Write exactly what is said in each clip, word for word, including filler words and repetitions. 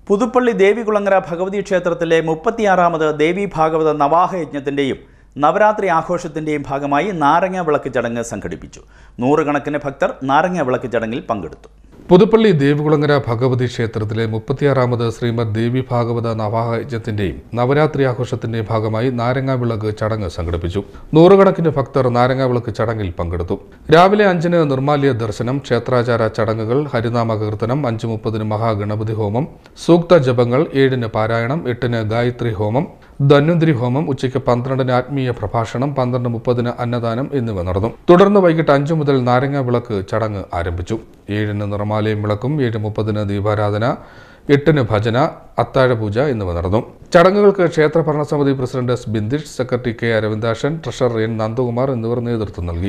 പുതുപ്പള്ളി ദേവികുളങ്ങര ഭഗവതി ക്ഷേത്രത്തിലെ മുപ്പത്തിയാറാമത് ദേവി ഭാഗവത നവാഹ യജ്ഞത്തിൻ്റെയും നവരാത്രി ആഘോഷത്തിൻ്റെയും ഭാഗമായി നാരങ്ങ വിളക്ക് ചടങ്ങ് സംഘടിപ്പിച്ചു. നൂറുകണക്കിന് ഭക്തർ നാരങ്ങ വിളക്ക് ചടങ്ങിൽ പങ്കെടുത്തു. പുതുപ്പള്ളി ദേവികുളങ്ങര ഭഗവതി ക്ഷേത്രത്തിലെ മുപ്പത്തിയാറാമത് ശ്രീമദ് ദേവി ഭാഗവത നവാഹ യജ്ഞത്തിന്റെയും നവരാത്രി ആഘോഷത്തിന്റെയും ഭാഗമായി നാരങ്ങ വിളക്ക് ചടങ്ങ് സംഘടിപ്പിച്ചു. നൂറുകണക്കിന് ഭക്തർ നാരങ്ങ വിളക്ക് ചടങ്ങിൽ പങ്കെടുത്തു. രാവിലെ അഞ്ചിന് നിർമാല്യ ദർശനം, ക്ഷേത്രാചാര ചടങ്ങുകൾ, ഹരിനാമ കീർത്തനം, അഞ്ച് മുപ്പതിന് മഹാഗണപതി ഹോമം, സൂക്ത ജപങ്ങൾ, ഏഴിന് പാരായണം, എട്ടിന് ഗായത്രി ഹോമം, ധന്വന്തരി ഹോമം, ഉച്ചയ്ക്ക് പന്ത്രണ്ടിന് ആത്മീയ പ്രഭാഷണം, പന്ത്രണ്ട് മുപ്പതിന് അന്നദാനം എന്നിവ നടന്നു. തുടർന്ന് വൈകിട്ട് അഞ്ചു മുതൽ നാരങ്ങ വിളക്ക് ചടങ്ങ് ആരംഭിച്ചു. ഏഴിന് നിർമാലയം വിളക്കും, ഏഴ് മുപ്പതിന് ദീപാരാധന, എട്ടിന് ഭജന, അത്താഴപൂജ എന്നിവ നടന്നു. ചടങ്ങുകൾക്ക് ക്ഷേത്ര ഭരണസമിതി president S Bindish, secretary K Aravindakshan, treasurer N Nandakumar എന്നിവർ നേതൃത്വം നൽകി.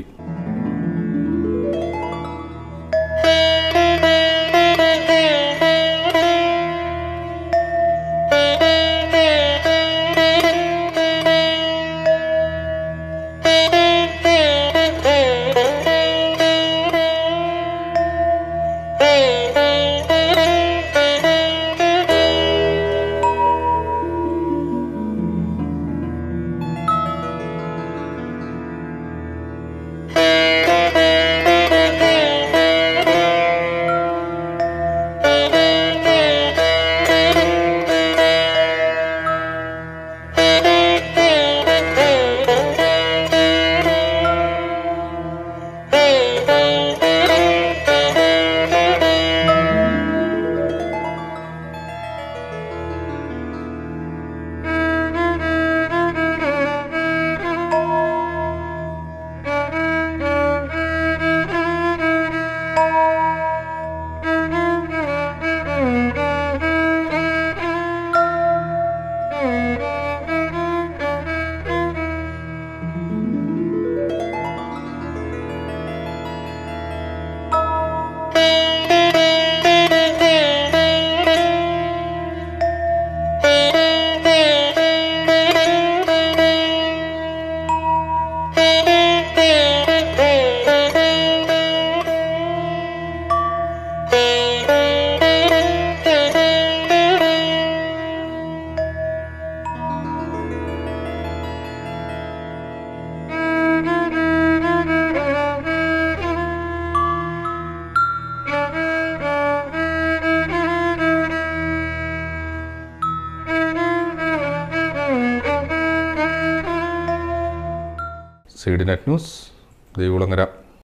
C D net news, Devikulangara.